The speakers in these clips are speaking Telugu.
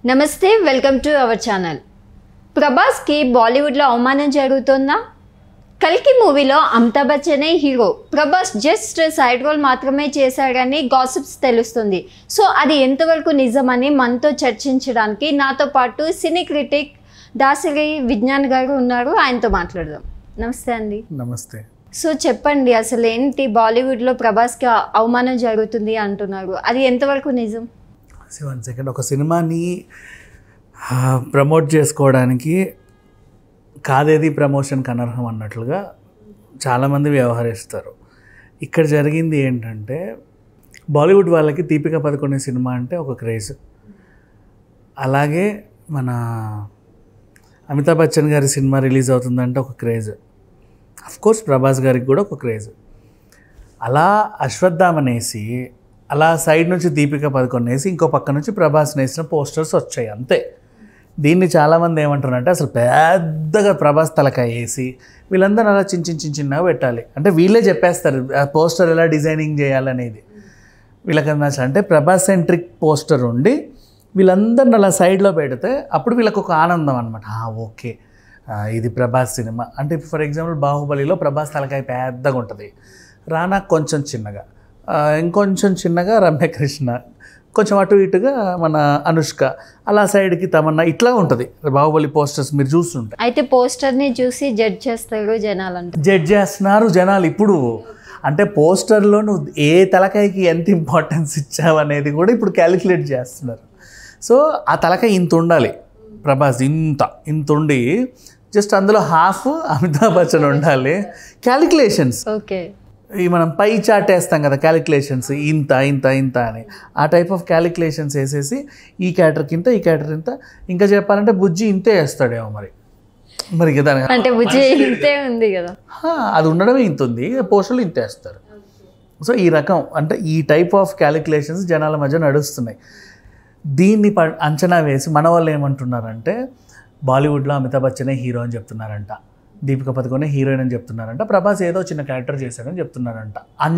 నమస్తే, వెల్కమ్ టు అవర్ ఛానల్. ప్రభాస్కి బాలీవుడ్లో అవమానం జరుగుతుందా? కల్కి మూవీలో అమితాబ్ బచ్చనే hero, Prabhas just side role మాత్రమే చేశాడని గాసిప్స్ తెలుస్తుంది. సో అది ఎంతవరకు నిజమని మనతో చర్చించడానికి నాతో పాటు సినీ క్రిటిక్ దాసరి విజ్ఞాన్ గారు ఉన్నారు. ఆయనతో మాట్లాడదాం. నమస్తే అండి. నమస్తే. సో చెప్పండి, అసలు ఏంటి బాలీవుడ్లో ప్రభాస్కి అవమానం జరుగుతుంది అంటున్నారు, అది ఎంతవరకు నిజం? One second. ఒక సినిమాని ప్రమోట్ చేసుకోవడానికి కాదేది ప్రమోషన్కి అనర్హం అన్నట్లుగా చాలామంది వ్యవహరిస్తారు. ఇక్కడ జరిగింది ఏంటంటే, బాలీవుడ్ వాళ్ళకి దీపికా పదుకొనే సినిమా అంటే ఒక క్రేజ్. అలాగే మన అమితాబ్ బచ్చన్ గారి సినిమా రిలీజ్ అవుతుందంటే ఒక క్రేజ్. అఫ్కోర్స్ ప్రభాస్ గారికి కూడా ఒక క్రేజ్. అలా అశ్వత్థామనేసి, అలా సైడ్ నుంచి దీపికా పదుకొనే వేసి, ఇంకో పక్క నుంచి ప్రభాస్ వేసిన పోస్టర్స్ వచ్చాయి అంతే. దీన్ని చాలామంది ఏమంటారంటే, అసలు పెద్దగా ప్రభాస్ తలకాయ వేసి వీళ్ళందరూ అలా చిన్నగా పెట్టాలి అంటే వీళ్ళే చెప్పేస్తారు ఆ పోస్టర్ ఎలా డిజైనింగ్ చేయాలనేది. వీళ్ళకన్నా అంటే ప్రభాస్ సెంట్రిక్ పోస్టర్ ఉండి వీళ్ళందరిని అలా సైడ్లో పెడితే అప్పుడు వీళ్ళకి ఒక ఆనందం అనమాట. ఓకే, ఇది ప్రభాస్ సినిమా అంటే. ఫర్ ఎగ్జాంపుల్ బాహుబలిలో ప్రభాస్ తలకాయ పెద్దగా ఉంటుంది, రానా కొంచెం చిన్నగా, ఇంకొంచెం చిన్నగా రమ్యకృష్ణ, కొంచెం అటు ఇటుగా మన అనుష్క, అలా సైడ్కి తమన్నా, ఇట్లా ఉంటుంది బాహుబలి పోస్టర్స్ మీరు చూస్తుంటే. అయితే పోస్టర్ని చూసి జడ్జ్ చేస్తారు జనాలు, అంటే జడ్జ్ చేస్తున్నారు జనాలు. ఇప్పుడు అంటే పోస్టర్లో నువ్వు ఏ తలకాయకి ఎంత ఇంపార్టెన్స్ ఇచ్చావు అనేది కూడా ఇప్పుడు క్యాలిక్యులేట్ చేస్తున్నారు. సో ఆ తలకాయ ఇంత ఉండాలి, ప్రభాస్ ఇంత ఉండి జస్ట్ అందులో హాఫ్ అమితాబ్ బచ్చన్ ఉండాలి. క్యాలిక్యులేషన్స్. ఓకే, ఈ మనం పై చార్ట్ వేస్తాం కదా, క్యాలిక్యులేషన్స్ ఇంత అని, ఆ టైప్ ఆఫ్ క్యాలిక్యులేషన్స్ వేసేసి ఈ క్యారెక్టర్కి ఇంత, ఈ క్యారెక్టర్ ఇంత, ఇంకా చెప్పాలంటే బుజ్జి ఇంతే వేస్తాడేమో మరి కదా, అంటే బుజ్జి ఇంతే ఉంది కదా, అది ఉండడమే ఇంత ఉంది, పోస్టర్లు ఇంత వేస్తారు. సో ఈ రకం అంటే ఈ టైప్ ఆఫ్ క్యాలిక్యులేషన్స్ జనాల మధ్య నడుస్తున్నాయి. దీన్ని అంచనా వేసి మన వాళ్ళు ఏమంటున్నారంటే, బాలీవుడ్లో అమితాబ్ బచ్చనే హీరో అని చెప్తున్నారంట, దీపికా పదుకొనే హీరోయిన్ అని చెప్తున్నారంట, ప్రభాస్ ఏదో చిన్న క్యారెక్టర్ చేశాడని చెప్తున్నారంట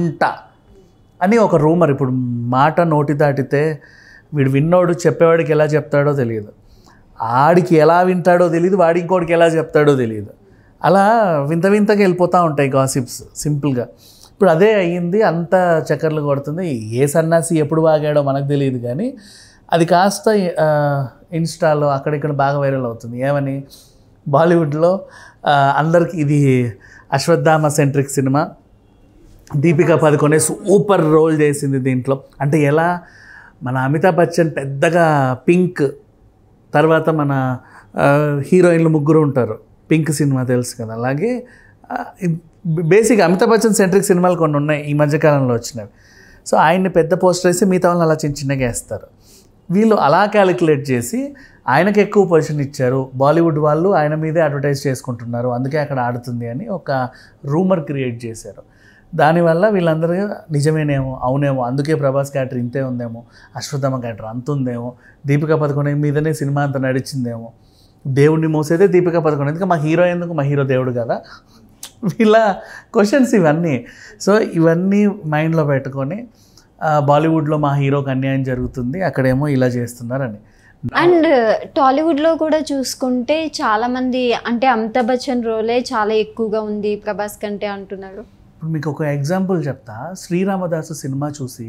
అని ఒక రూమర్. ఇప్పుడు మాట నోటి దాటితే వీడు విన్నోడు చెప్పేవాడికి ఎలా చెప్తాడో తెలియదు, ఆడికి ఎలా వింటాడో తెలియదు, వాడి ఇంకోటికి ఎలా చెప్తాడో తెలియదు. అలా వింతగా వెళ్ళిపోతూ ఉంటాయి గాసిప్స్ సింపుల్గా. ఇప్పుడు అదే అయ్యింది, అంత చక్కర్లు కొడుతుంది. ఏ సన్నాసి ఎప్పుడు వాగాడో మనకు తెలియదు, కానీ అది కాస్త ఇన్స్టాలో అక్కడిక్కడ బాగా వైరల్ అవుతుంది. ఏమని, బాలీవుడ్లో అందరికీ ఇది అశ్వత్థామ సెంట్రిక్ సినిమా, దీపికా పదుకొనే సూపర్ రోల్ చేసింది దీంట్లో. అంటే ఎలా, మన అమితాబ్ బచ్చన్ పెద్దగా పింక్, తర్వాత మన హీరోయిన్లు ముగ్గురు ఉంటారు, పింక్ సినిమా తెలుసు కదా. అలాగే బేసిక్గా అమితాబ్ బచ్చన్ సెంట్రిక్ సినిమాలు కొన్ని ఉన్నాయి ఈ మధ్యకాలంలో వచ్చినవి. సో ఆయన్ని పెద్ద పోస్టర్ వేసి మిగతా వాళ్ళని అలా చిన్నగా వేస్తారు. వీళ్ళు అలా క్యాలిక్యులేట్ చేసి ఆయనకు ఎక్కువ పొజిషన్ ఇచ్చారు, బాలీవుడ్ వాళ్ళు ఆయన మీదే అడ్వర్టైజ్ చేసుకుంటున్నారు, అందుకే అక్కడ ఆడుతుంది అని ఒక రూమర్ క్రియేట్ చేశారు. దానివల్ల వీళ్ళందరూ నిజమేనేమో, అవునేమో, అందుకే ప్రభాస్ క్యారెక్టర్ ఇంతే ఉందేమో, అశ్వత్థామ క్యారెక్టర్ అంత ఉందేమో, దీపికా పదుకొనే మీదనే సినిమా అంత నడిచిందేమో, దేవుడిని మోసేదే దీపికా పదుకొనే, ఎందుకు మా హీరో ఎందుకు, మా హీరో దేవుడు కదా, వీళ్ళ క్వశ్చన్స్ ఇవన్నీ. సో ఇవన్నీ మైండ్లో పెట్టుకొని బాలీవుడ్లో మా హీరోకి అన్యాయం జరుగుతుంది, అక్కడేమో ఇలా చేస్తున్నారని. అండ్ టాలీవుడ్లో కూడా చూసుకుంటే చాలామంది అంటే అమితాబ్ బచ్చన్ రోలే చాలా ఎక్కువగా ఉంది ప్రభాస్ కంటే అంటున్నారు. ఇప్పుడు మీకు ఒక ఎగ్జాంపుల్ చెప్తా. శ్రీరామదాసు సినిమా చూసి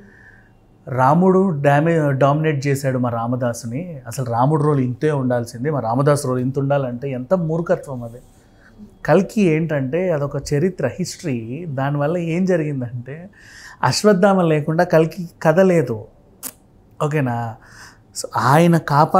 రాముడు డామినేట్ చేశాడు మా రామదాసుని, అసలు రాముడు రోల్ ఇంతే ఉండాల్సిందే, మా రామదాసు రోల్ ఇంత ఉండాలంటే ఎంత మూర్ఖత్వం అది. కల్కి ఏంటంటే అదొక చరిత్ర, హిస్టరీ. దానివల్ల ఏం జరిగిందంటే అశ్వత్థామ లేకుండా కల్కి కథ లేదు, ఓకేనా. సో ఆయన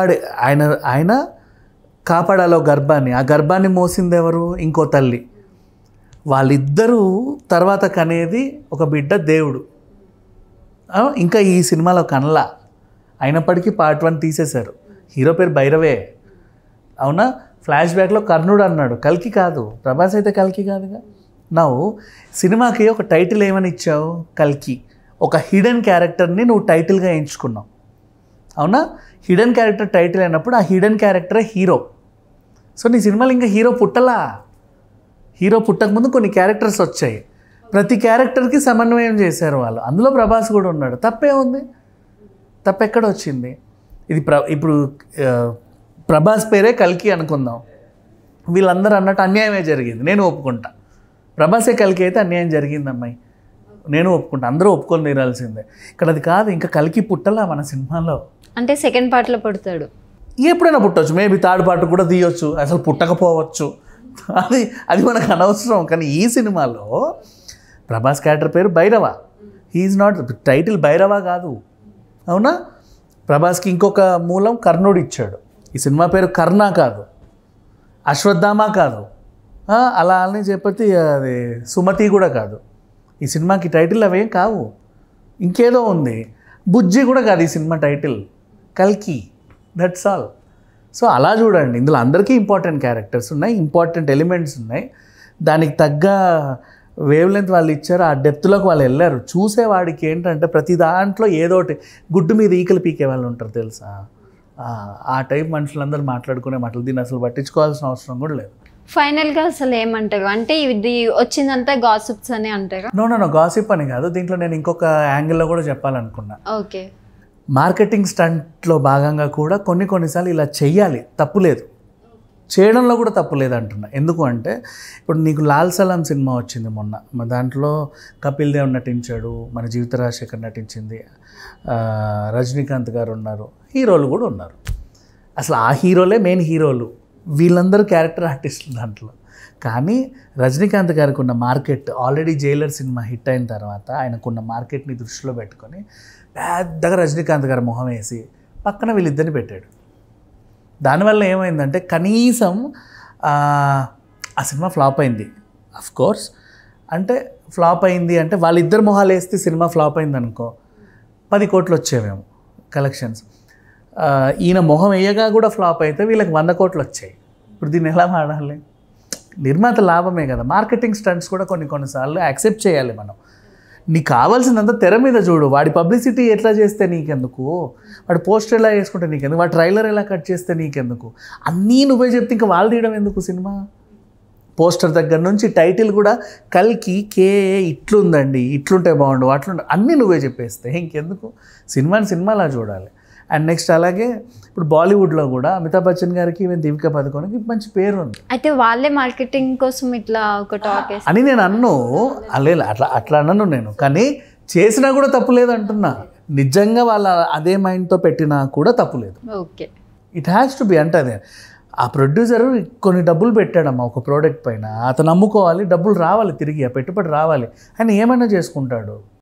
కాపాడాలో గర్భాన్ని, ఆ గర్భాన్ని మోసింది ఎవరు, ఇంకో తల్లి. వాళ్ళిద్దరూ తర్వాత కనేది ఒక బిడ్డ దేవుడు. ఇంకా ఈ సినిమాలో కనలా, అయినప్పటికీ పార్ట్ 1 తీసేశారు. హీరో పేరు భైరవే, అవునా. ఫ్లాష్ బ్యాక్లో కర్ణుడు అన్నాడు, కల్కి కాదు. ప్రభాస్ అయితే కల్కి కాదుగా. నువ్వు సినిమాకి ఒక టైటిల్ ఏమని ఇచ్చావు, కల్కి. ఒక హిడెన్ క్యారెక్టర్ని నువ్వు టైటిల్గా ఎంచుకున్నావు, అవునా. హిడెన్ క్యారెక్టర్ టైటిల్ అయినప్పుడు ఆ హిడెన్ క్యారెక్టరే హీరో. సో నీ సినిమాలో ఇంకా హీరో పుట్టలా. హీరో పుట్టకముందు కొన్ని క్యారెక్టర్స్ వచ్చాయి, ప్రతి క్యారెక్టర్కి సమన్వయం చేశారు వాళ్ళు. అందులో ప్రభాస్ కూడా ఉన్నాడు. తప్పే ఉంది, తప్పెక్కడ వచ్చింది? ఇది ఇప్పుడు ప్రభాస్ పేరే కల్కి అనుకుందాం, వీళ్ళందరూ అన్నట్టు అన్యాయమే జరిగింది, నేను ఒప్పుకుంటా. ప్రభాసే కల్కి అయితే అన్యాయం జరిగింది అమ్మాయి, నేను ఒప్పుకుంటా, అందరూ ఒప్పుకొని తీరాల్సిందే. ఇక్కడ అది కాదు, ఇంకా కల్కి పుట్టలా మన సినిమాలో. అంటే సెకండ్ పార్ట్లో పుడతాడు, ఎప్పుడైనా పుట్టవచ్చు, మేబీ థర్డ్ పార్ట్ కూడా తీయొచ్చు, అసలు పుట్టకపోవచ్చు, అది మనకు అనవసరం. కానీ ఈ సినిమాలో ప్రభాస్ క్యారెక్టర్ పేరు Bhairava, he is not, title Bhairava కాదు, అవునా? ప్రభాస్కి ఇంకొక మూలం కర్ణుడు ఇచ్చాడు, ఈ సినిమా పేరు కర్ణ కాదు, అశ్వత్థామ కాదు, అలా అని చెప్పి అది సుమతి కూడా కాదు. ఈ సినిమాకి టైటిల్ అవేం కావు, ఇంకేదో ఉంది. బుజ్జి కూడా కాదు ఈ సినిమా టైటిల్, కల్కి, దట్స్ ఆల్. సో అలా చూడండి, ఇందులో అందరికీ ఇంపార్టెంట్ క్యారెక్టర్స్ ఉన్నాయి, ఇంపార్టెంట్ ఎలిమెంట్స్ ఉన్నాయి, దానికి తగ్గ వేవ్ లెంత్ వాళ్ళు ఇచ్చారు, ఆ డెప్త్లోకి వాళ్ళు వెళ్ళారు. చూసేవాడికి ఏంటంటే ప్రతి దాంట్లో ఏదోటి గుడ్డు మీద ఈకలు పీకే వాళ్ళు ఉంటారు తెలుసా, ఆ టైప్ మనుషులందరూ మాట్లాడుకునే మాటలు, దీన్ని అసలు పట్టించుకోవాల్సిన అవసరం కూడా లేదు. ఫైనల్గా అసలు ఏమంటారు అంటే ఇది వచ్చిందంతా గాసిప్స్ అని అంటారా? నో గాసిప్ అని కాదు, దీంట్లో నేను ఇంకొక యాంగిల్లో కూడా చెప్పాలనుకున్నా. ఓకే, మార్కెటింగ్ స్టంట్లో భాగంగా కూడా కొన్నిసార్లు ఇలా చెయ్యాలి, తప్పులేదు, చేయడంలో కూడా తప్పులేదు అంటున్నా. ఎందుకు అంటే ఇప్పుడు నీకు లాల్ సలాం సినిమా వచ్చింది మొన్న, దాంట్లో కపిల్ దేవ్ నటించాడు, మన జీవిత రాజశేఖర్ నటించింది, రజనీకాంత్ గారు ఉన్నారు, హీరోలు కూడా ఉన్నారు. అసలు ఆ హీరోలే మెయిన్ హీరోలు, వీళ్ళందరూ క్యారెక్టర్ ఆర్టిస్టులు దాంట్లో. కానీ రజనీకాంత్ గారికి ఉన్న మార్కెట్, ఆల్రెడీ జైలర్ సినిమా హిట్ అయిన తర్వాత ఆయనకున్న మార్కెట్ని దృష్టిలో పెట్టుకొని పెద్దగా రజనీకాంత్ గారు మొహం వేసి పక్కన వీళ్ళిద్దరిని పెట్టాడు. దానివల్ల ఏమైందంటే కనీసం ఆ సినిమా ఫ్లాప్ అయింది. కోర్స్ అంటే ఫ్లాప్ అయింది అంటే వాళ్ళిద్దరు మొహాలు వేస్తే సినిమా ఫ్లాప్ అయింది అనుకో, 10 కోట్లు వచ్చేవేమో కలెక్షన్స్. ఈయన మొహం వేయగా కూడా ఫ్లాప్ అయితే వీళ్ళకి 100 కోట్లు వచ్చాయి. ఇప్పుడు దీన్ని ఎలా వాడాలి? నిర్మాత లాభమే కదా. మార్కెటింగ్ స్టంట్స్ కూడా కొన్నిసార్లు యాక్సెప్ట్ చేయాలి మనం. నీకు కావాల్సిందంతా తెర మీద చూడు, వాడి పబ్లిసిటీ ఎట్లా చేస్తే నీకెందుకు, వాడి పోస్టర్ ఎలా వేసుకుంటే నీకెందుకు, వాడి ట్రైలర్ ఎలా కట్ చేస్తే నీకెందుకు, అన్నీ నువ్వే చెప్తే ఇంకా వాళ్ళు తీయడం ఎందుకు సినిమా? పోస్టర్ దగ్గర నుంచి టైటిల్ కూడా కల్కి కేఏ ఇట్లుందండి, ఇట్లుంటే బాగుండు, అట్లుండే అన్నీ నువ్వే చెప్పేస్తే ఇంకెందుకు? సినిమాలా చూడాలి. అండ్ నెక్స్ట్ అలాగే ఇప్పుడు బాలీవుడ్లో కూడా అమితాబ్ బచ్చన్ గారికి ఈవెన్ దీపికా పదుకోనికి మంచి పేరు ఉంది. అయితే వాళ్ళే మార్కెటింగ్ కోసం ఇట్లా ఒక టాక్ అని నేను అన్ను అట్లా అన్నాను నేను, కానీ చేసినా కూడా తప్పు లేదు అంటున్నా. నిజంగా వాళ్ళ అదే మైండ్తో పెట్టినా కూడా తప్పు లేదు. Okay, it has to be. అంటే అదే ఆ ప్రొడ్యూసర్ కొన్ని డబ్బులు పెట్టాడమ్మా ఒక ప్రోడక్ట్ పైన, అతను అమ్ముకోవాలి, డబ్బులు రావాలి, తిరిగి ఆ పెట్టుబడి రావాలి, ఆయన ఏమైనా చేసుకుంటాడు.